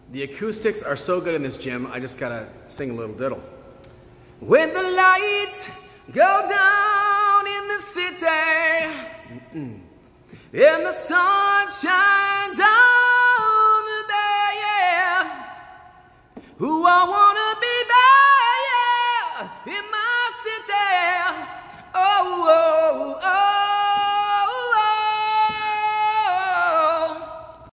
The acoustics are so good in this gym, I just gotta sing a little diddle. When the lights go down in the city, and the sun shines on the bay, yeah, who I wanna